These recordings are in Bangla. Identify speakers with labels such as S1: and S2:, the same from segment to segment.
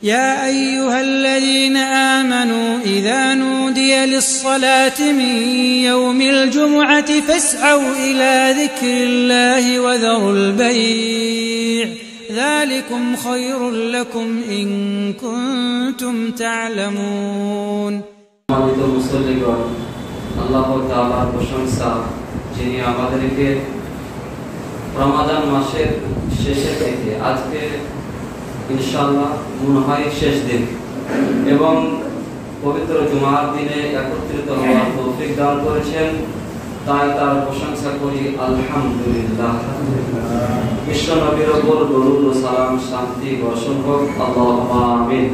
S1: يا أيها الذين آمنوا إذا نودي للصلاة من يوم الجمعة فاسعوا إلى ذكر الله وذروا البيع ذلكم خير لكم إن كنتم تعلمون
S2: আল্লাহ তাআলার প্রশংসা যিনি আমাদেরকে রমাদান মাসের শেষে থেকে আজকে ইনশাআল্লাহ মনে হয় শেষ দিন এবং পবিত্র জুমার দিনে একত্রিত হওয়ার তৌফিক দান করেছেন, তাই তার প্রশংসা করি আলহামদুলিল্লাহ। বিশ্ব নবীর উপর দরুদ ও সালাম শান্তি বর্ষণ হোক, আল্লাহুম্মা আমিন।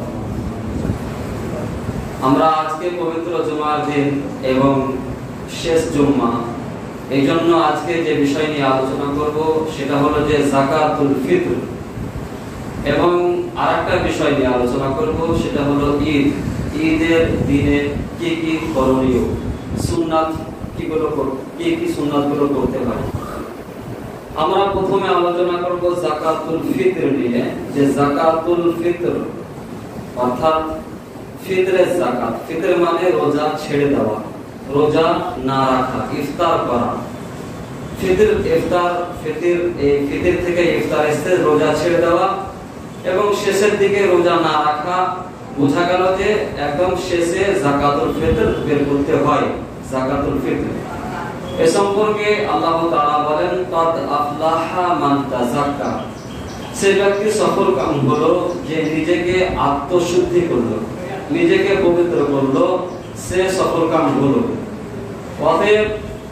S2: আমরা আজকে পবিত্র জুমার দিন এবং শেষ জুম্মা, এই জন্য আজকে যে বিষয় নিয়ে আলোচনা করব সেটা হলো যে যাকাতুল ফিতর, এবং আরেকটা বিষয় নিয়ে আলোচনা করব সেটা হলো ঈদ। ঈদের দিনে কি কি করণীয়, সুন্নাত কি সুন্নাতগুলো করতে হয়। আমরা প্রথমে আলোচনা করব যাকাতুল ফিতর নিয়ে, যে যাকাতুল ফিতর অর্থাৎ ফিতরের যাকাত। ফিতর মানে রোজা ছেড়ে দেওয়া, রোজা না রাখা, ইফতার করা। ফিতর থেকে ইফতার এসে রোজা ছেড়ে দেওয়া এবং শেষের দিকে রোজা না রাখা। বোঝা গেল যে একদম শেষে যাকাতুল ফিতর বের করতে হয়। যাকাতুল ফিতর এ সম্পর্কে আল্লাহ তাআলা বলেন, কাদ আফলাহা মান তাযাক্কা। সে ব্যক্তি সফল কাম হলো যে নিজেকে আত্মশুদ্ধি করলো, নিজেকে পবিত্র করলো, সে সফল কাম হলো। অতএব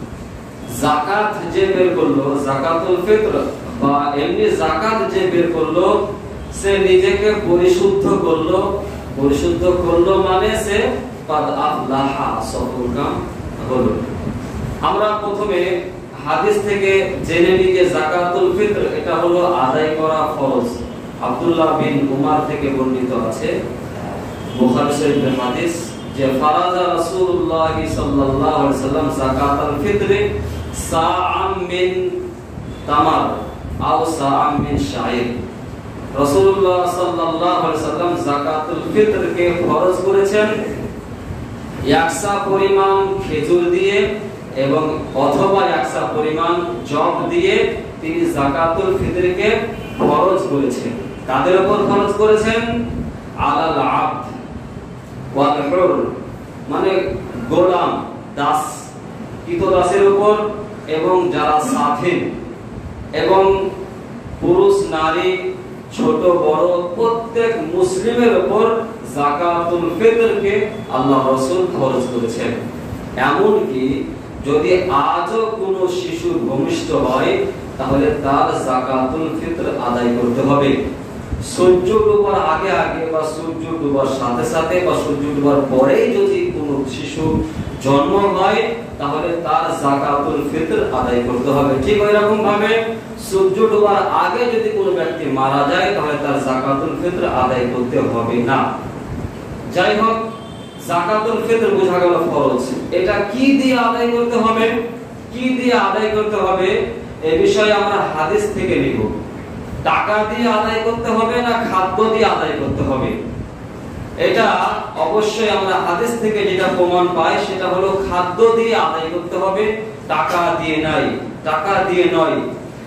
S2: যাকাত যে বের করলো, যাকাতুল ফিতর বা এমনি যাকাত যে বের করলো, সে নিজেকে পরিশুদ্ধ করলো। পরিশুদ্ধ করলো মানে সে কাদ আফলাহা, সফল কাম হলো। আমরা প্রথমে হাদিস থেকে জেনে নিই যে যাকাতুল ফিতর এটা হলো আদায় করা ফরজ। আব্দুল্লাহ বিন উমর থেকে বর্ণিত আছে, বুখারী শরীফের হাদিস, যে ফারাজা রাসূলুল্লাহ সাল্লাল্লাহু আলাইহি ওয়াসাল্লাম যাকাতুল ফিতর সাআম মিন তামার আও সাআম মিন শাইর। রাসূলুল্লাহ সাল্লাল্লাহু আলাইহি ওয়াসাল্লাম যাকাতুল ফিতরকে ফরজ করেছেন একসা পরিমাণ খেজুর দিয়ে এবং অথবা একসা পরিমাণ জব দিয়ে তিনি যাকাতুল ফিতরকে ফরজ করেছেন। কাদের উপর ফরজ করেছেন? আলাল আবদ ওয়াল হুর, মানে গোলাম, দাস, কৃতদাসের উপর এবং যারা স্বাধীন, এবং পুরুষ নারী ছোট বড় প্রত্যেক মুসলিমের উপর যাকাতুল ফিতরকে আল্লাহ রাসূল ফরজ করেছেন। এমনকি যদি আজও কোনো শিশু ভূমিষ্ঠ হয় তাহলে তার যাকাতুল ফিতর আদায় করতে হবে। সূর্য ডোবার আগে আগে বা সূর্য ডোবার সাথে সাথে বা সূর্য ডোবার পরেই যদি কোনো শিশু জন্ম হয় তাহলে তার যাকাতুল ফিতর আদায় করতে হবে। ঠিক ওই রকম ভাবে সূর্য ডোবার আগে যদি কোনো ব্যক্তি মারা যায় তাহলে তার যাকাতুল ফিতর আদায় করতে হবে না। যাই হোক, যাকাতুল ফিতর বোঝা গেল ফরজ। এটা কি দিয়ে আদায় করতে হবে, কি দিয়ে আদায় করতে হবে এই বিষয়ে আমরা হাদিস থেকে নিব। টাকা দিয়ে আদায় করতে হবে না খাদ্য দিয়ে আদায় করতে হবে, এটা অবশ্যই আমরা হাদিস থেকে যেটা প্রমাণ পাই সেটা হলো খাদ্য দিয়ে আদায় করতে হবে, টাকা দিয়ে নাই, টাকা দিয়ে নয়।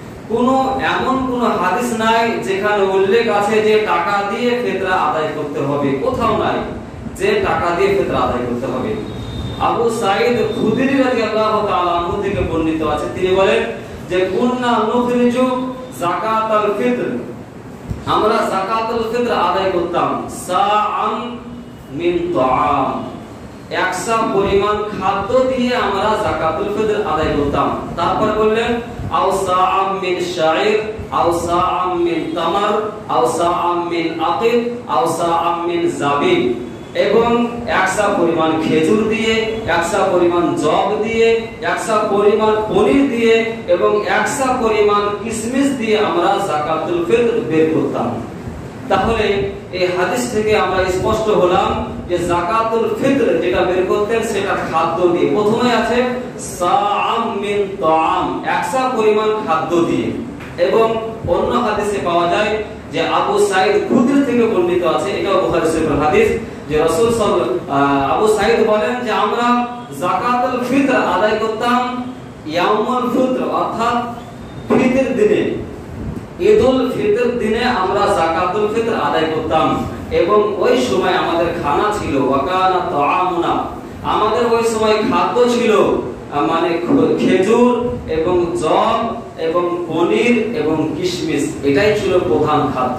S2: এমন কোন হাদিস নাই যেখানে উল্লেখ আছে যে টাকা দিয়ে ফিতরা আদায় করতে হবে, কোথাও নাই যে টাকা দিয়ে ফিতরা আদায় করতে হবে। আবু সাঈদ খুদরি রাদিয়াল্লাহু তাআলা আনহু থেকে বর্ণিত আছে, তিনি বলেন যে কুননা নুখরিজু যাকাতুল ফিতর, আমরা যাকাতুল ফিতর আদায় করতাম সাআম মিন তাআম, একসা পরিমাণ খাদ্য দিয়ে আমরা যাকাতুল ফিতর আদায় করতাম। তারপর বললেন আও সাআম মিন শাইর আও সাআম মিন তামার আও সাআম মিন আকিদ আও সাআম মিন জাবিব, এবং একসা পরিমাণ খেজুর দিয়ে, একসা পরিমাণ জব দিয়ে, একসা পরিমাণ পনির দিয়ে এবং একসা পরিমাণ কিশমিশ দিয়ে আমরা যাকাতুল ফিতর বের করতাম। তাহলে এই হাদিস থেকে আমরা স্পষ্ট হলাম যে যাকাতুল ফিতর যেটা বের করতেন সেটা খাদ্য দিয়ে। প্রথমে আছে সাআম মিন তাআম, একসা পরিমাণ খাদ্য দিয়ে, এবং অন্য হাদিসে পাওয়া যায় যে আবু সাঈদ খুদরি থেকে বর্ণিত আছে, এটাও বুখারী শরীফের হাদিস, যে রাসূল আবু সাঈদ বলেন যে আমরা যাকাতুল ফিতর আদায় করতাম ইয়াউমুল ফিতর, অর্থাৎ ফিতর দিনে, ঈদুল ফিতর দিনে আমরা যাকাতুল ফিতর আদায় করতাম। এবং ওই সময় আমাদের খানা ছিল ওয়াকানা তাআমুনা, আমাদের ওই সময় খাদ্য ছিল মানে খেজুর এবং জব এবং পনির এবং কিশমিশ, এটাই ছিল প্রধান খাদ্য।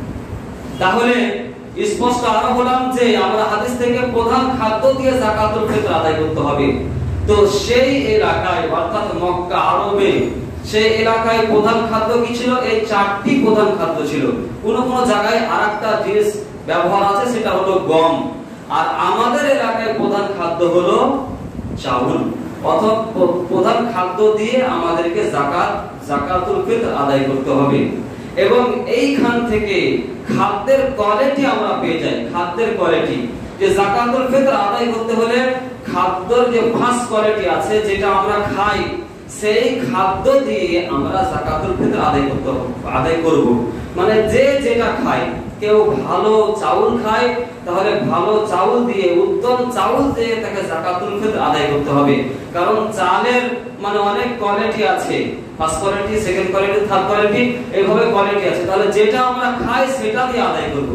S2: তাহলে স্পষ্ট আরো বললাম যে আমরা হাদিস থেকে প্রধান খাদ্য দিয়ে যাকাতুল ফিতর আদায় করতে হবে। তো সেই এলাকায় অর্থাৎ মক্কা আরবে সেই এলাকায় প্রধান খাদ্য কি ছিল? এই চারটি প্রধান খাদ্য ছিল। কোন কোন জায়গায় আরেকটা জিনিস ব্যবহার আছে, সেটা হলো গম। আর আমাদের এলাকায় প্রধান খাদ্য হলো চাউল। অর্থাৎ প্রধান খাদ্য দিয়ে আমাদেরকে যাকাতুল ফিতর আদায় করতে হবে। এবং এইখান থেকে খাদ্যের কোয়ালিটি আমরা পেয়ে যাই। খাদ্যের কোয়ালিটি, যে যাকাতুল ফিতর আদায় করতে হলে খাদ্যের যে ফার্স্ট কোয়ালিটি আছে, যেটা আমরা খাই, সেই খাদ্য দিয়ে আমরা যাকাতুল ফিতর আদায় করব। মানে যে যেটা খায়, কেউ ভালো চাউল খায়, তাহলে ভালো চাউল দিয়ে, উত্তম চাউল দিয়ে তাকে যাকাতুল ফিতর আদায় করতে হবে। কারণ চালের মানে অনেক কোয়ালিটি আছে, first quality, second quality, third quality, এইভাবে কোয়ালিটি আছে। তাহলে যেটা আমরা খাই সেটা দিয়ে আদায় করব।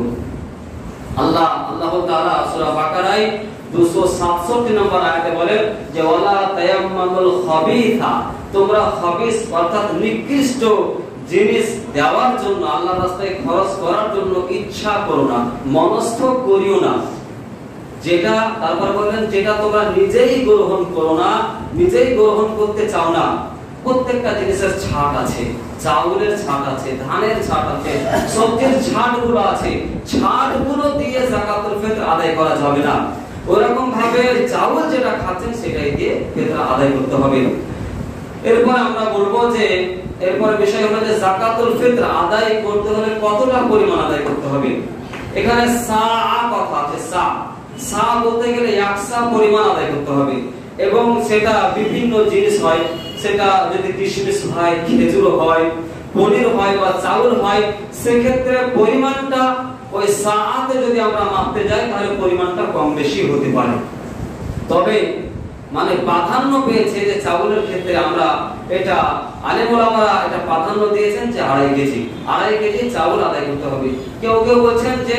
S2: আল্লাহ তাআলা সূরা বাকারায় 267 নম্বর আয়াতে বলেন যে ওয়ালা তায়াম্মামুল খাবিসা, তোমরা খাবিস অর্থাৎ নিকৃষ্ট জিনিস দেওয়ার জন্য, আল্লাহর রাস্তায় খরচ করার জন্য ইচ্ছা করো না, মনস্থ করিও না। যেটা তারপর বলেন যেটা তোমরা নিজেই গ্রহণ করো না, নিজেই গ্রহণ করতে চাও না। প্রত্যেকটা জিনিসের ছাট আছে, চাউলের ছাট আছে, ধানের ছাট আছে, সবজির ছাটগুলো আছে, ছাটগুলো দিয়ে যাকাতুল ফিতর আদায় করা যাবে না। ওরকম ভাবে চাউল যেটা খাচ্ছেন সেটাই দিয়ে ফিতর আদায় করতে হবে। এরপর আমরা বলবো যে এরপর বিষয় হলো যে যাকাতুল ফিতর আদায় করতে হলে কতটা পরিমাণ আদায় করতে হবে। এখানে সা কথা আছে, সা বলতে গেলে 1 সা পরিমাণ আদায় করতে হবে। এবং সেটা বিভিন্ন জিনিস হয়, সেটা যদি কিশমিশ হয়, খেজুর হয়, পনির হয় বা চাউল হয়, সেক্ষেত্রে পরিমাণটা ওই সাআতে যদি আমরা মাপতে যাই তাহলে পরিমাণটা কম বেশি হতে পারে। তবে মানে প্রাধান্য পেয়েছে যে চাউলের ক্ষেত্রে আমরা এটা আলেম ওলামারা এটা প্রাধান্য দিয়েছেন যে 2.5 কেজি চাউল আদায় করতে হবে। কেউ কেউ বলছেন যে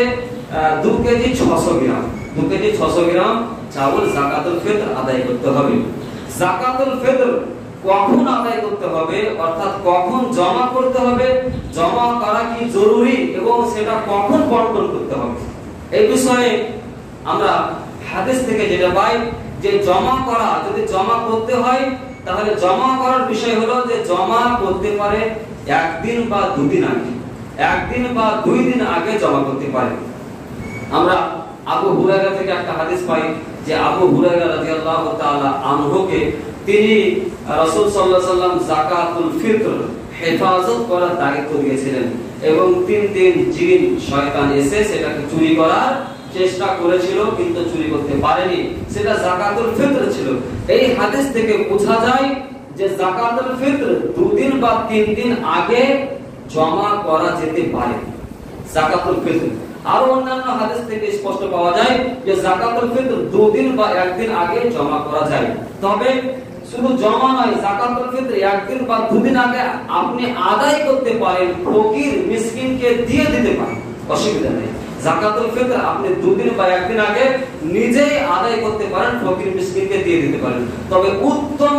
S2: 2 কেজি 600 গ্রাম, 2 কেজি 600 গ্রাম চাউল যাকাতুল ফিতর আদায় করতে হবে। যাকাতুল ফিতর কখন আদায় করতে হবে, অর্থাৎ কখন জমা করতে হবে, জমা করা কি জরুরি এবং সেটা কখন বন্টন করতে হবে, এই বিষয়ে আমরা হাদিস থেকে যেটা পাই যে জমা করা, যদি জমা করতে হয় তাহলে জমা করার বিষয় হলো যে জমা করতে পারে 1 দিন বা 2 দিন আগে, 1 দিন বা 2 দিন আগে জমা করতে পারে। আমরা আবু হুরায়রা থেকে একটা হাদিস পাই যে আবু হুরায়রা রাদিয়াল্লাহু তাআলা আনহুকে তিনি রাসূল সাল্লাল্লাহু আলাইহি ওয়াসাল্লাম যাকাতুল ফিতর হেফাজত করার দায়িত্ব দিয়েছিলেন এবং 3 দিন জিন শয়তান এসে সেটাকে চুরি করার চেষ্টা করেছিল কিন্তু চুরি করতে পারেনি, সেটা যাকাতুল ফিতর ছিল। এই হাদিস থেকে বোঝা যায় যে যাকাতুল ফিতর 2 দিন বা 3 দিন আগে জমা করা যেতে পারে যাকাতুল ফিতর। আর অন্যান্য হাদিস থেকে স্পষ্ট পাওয়া যায় যে যাকাতুল ফিতর 2 দিন বা 1 দিন আগে জমা করা যায়। তবে শুধু জমা নয়, যাকাতুল ফিতর 1 দিন বা 2 দিন আগে আপনি আদায় করতে পারেন, ফকির মিসকিনকে দিয়ে দিতে পারেন, অসুবিধা নেই। যাকাতুল ফিতর আপনি 2 দিন বা 1 দিন আগে নিজেই আদায় করতে পারেন, ফকির মিসকিনকে দিয়ে দিতে পারেন। তবে উত্তম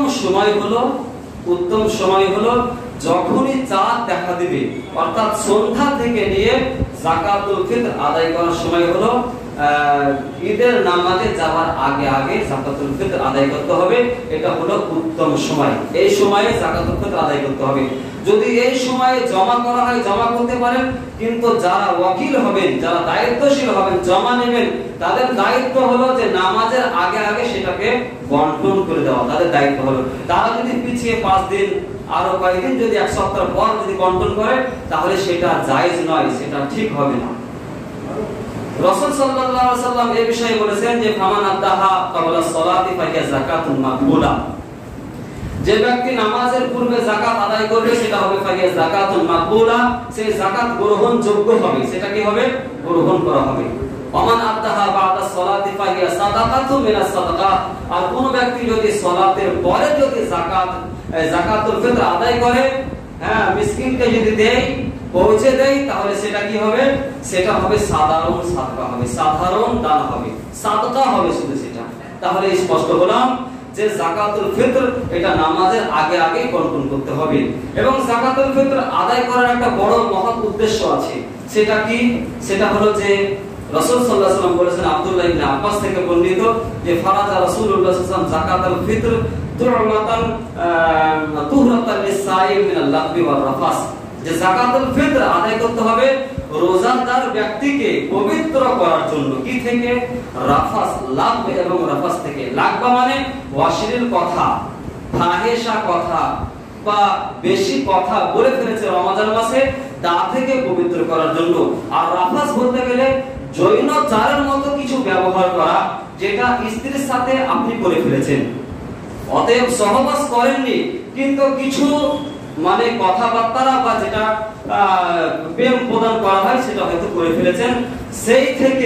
S2: সময় হলো যখনই চাঁদ দেখা দিবে, অর্থাৎ সন্ধ্যা থেকে নিয়ে যাকাতুল ফিতর আদায় করার সময় হলো ঈদের নামাজে যাওয়ার আগে আগে যাকাতুল ফিতর আদায় করতে হবে। এটা হলো উত্তম সময়, এই সময়ে যাকাতুল ফিতর আদায় করতে হবে। যদি এই সময়ে জমা করা হয় জমা করতে পারেন, কিন্তু যারা ওয়াকিল হবেন, যারা দায়িত্বশীল হবেন, জমা নেবেন, তাদের দায়িত্ব হলো যে নামাজের আগে আগে সেটাকে বন্টন করে দেওয়া, তাদের দায়িত্ব হলো। তারা যদি পিছিয়ে 5 দিন আরো কয়েকদিন যদি 1 সপ্তাহ পর যদি বন্টন করে তাহলে সেটা জায়েজ নয়, সেটা ঠিক হবে না। রাসূল সাল্লাল্লাহু আলাইহি ওয়াসাল্লাম এই বিষয়ে বলেছেন যে ফামান আদাহা ক্বাবলা সালাতি ফাহিয়া যাকাতুন মাকবুলা, যে ব্যক্তি নামাজের পূর্বে যাকাত আদায় করবে সেটা হবে ফাইয়া যাকাতুল মাকবুলা, সেই যাকাত গ্রহণযোগ্য হবে, সেটা কি হবে? গ্রহণ করা হবে। ওমান আদাহা বাদা সালাতি ফাইয়া সাদাকাতু মিনাস সাদাকাত, আর কোন ব্যক্তি যদি সালাতের পরে যদি যাকাতুল ফিতর আদায় করে, হ্যাঁ, মিসকিনকে যদি দেয়, পৌঁছে দেয়, তাহলে সেটা কি হবে? সেটা হবে সাধারণ সাদকা হবে, সাধারণ দান হবে, সাদকা হবে শুধু সেটা। তাহলে স্পষ্ট হলাম যে যাকাতুল ফিতর এটা নামাজের আগে আগে বন্টন করতে হবে। এবং যাকাতুল ফিতর আদায় করার একটা বড় মহৎ উদ্দেশ্য আছে। সেটা কি? সেটা হলো যে রাসূল সাল্লাল্লাহু আলাইহি ওয়াসাল্লাম বলেছেন, আব্দুল্লাহ ইবনে আব্বাস থেকে বর্ণিত, যে ফারাজা রাসূলুল্লাহ সাল্লাল্লাহু আলাইহি ওয়াসাল্লাম যাকাতুল ফিতর তুরমাতান তুহরাতান লিসাইম মিনাল লাগবি ওয়ার রাফাস, যে যাকাতুল ফিতর আদায় করতে হবে রোজাদার ব্যক্তিকে পবিত্র করার জন্য। কি থেকে? রাফাস, লাগব এবং রাফাস থেকে। লাগবা মানে অশ্লীল কথা, ফাহেশা কথা বা বেশি কথা বলে ফেলেছে রমজান মাসে, তা থেকে পবিত্র করার জন্য। আর রাফাস বলতে গেলে জৈনচারের মতো কিছু ব্যবহার করা, যেটা স্ত্রীর সাথে আপনি করে ফেলেছেন, অতএব সহবাস করেননি কিন্তু কিছু মানে কথাবার্তা বা যেটা প্রেম প্রদান করা হয় সেটা হয়তো করে ফেলেছেন, সেই থেকে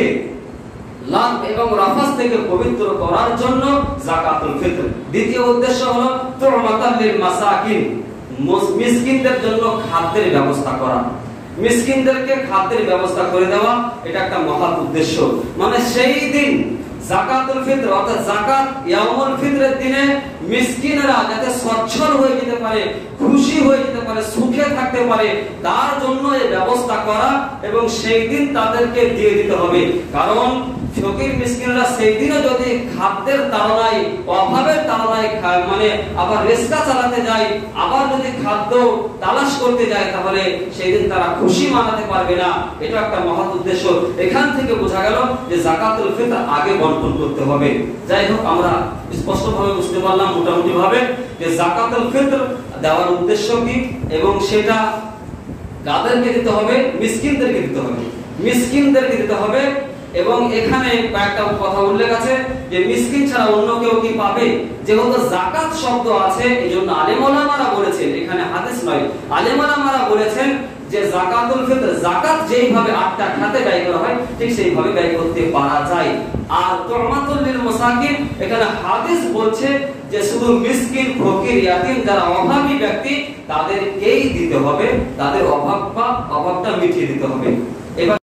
S2: লাভ এবং রাফাস থেকে পবিত্র করার জন্য যাকাতুল ফিতর। দ্বিতীয় উদ্দেশ্য হলো তুরমাতাল লিল মাসাকিন, মিসকিনদের জন্য খাদ্যের ব্যবস্থা করা, মিসকিনদেরকে খাদ্যের ব্যবস্থা করে দেওয়া, এটা একটা মহৎ উদ্দেশ্য। মানে সেই দিন যাকাতুল ফিতর অর্থাৎ যাকাত ইয়াউমুল ফিতরের দিনে মিসকিনরা যাতে সচ্ছল হয়ে যেতে পারে, খুশি হয়ে যেতে পারে, সুখে থাকতে পারে, তার জন্য এই ব্যবস্থা করা এবং সেই দিন তাদেরকে দিয়ে দিতে হবে। কারণ ফকির মিসকিনরা সেই দিনে যদি খাদ্যের তাড়নায়, অভাবের তাড়নায় মানে আবার রেস্কা চালাতে যায়, আবার যদি খাদ্য তালাশ করতে যায়, তাহলে সেই দিন তারা খুশি মানাতে পারবে না। এটা একটা মহৎ উদ্দেশ্য। এখান থেকে বোঝা গেল যে যাকাতুল ফিতর আগে বন্টন করতে হবে। যাই হোক, আমরা স্পষ্টভাবে বুঝতে পারলাম মোটামুটি ভাবে যে যাকাতুল ফিতর দেওয়ার উদ্দেশ্য কি এবং সেটা কাদেরকে দিতে হবে? মিসকিনদেরকে দিতে হবে, মিসকিনদেরকে দিতে হবে। এবং এখানে কয়েকটা কথা উল্লেখ আছে যে মিসকিন ছাড়া অন্য কেউ কি পাবে? যেহেতু যাকাত শব্দ আছে, এজন্য আলেম ওলামারা বলেছেন, এখানে হাদিস নয়, আলেম ওলামারা বলেছেন যে যাকাতুল ফিতর যাকাত যেইভাবে 8টা খাতে ব্যয় করা হয় ঠিক সেইভাবে ব্যয় করতে পারা যায়। আর তুরমাতুল লিল মাসাকিন, এখানে হাদিস বলছে যে শুধু মিসকিন, ফকির, ইয়াতীম যারা অভাবী ব্যক্তি তাদেরকেই দিতে হবে, তাদের অভাবটা মিটিয়ে দিতে হবে। এবার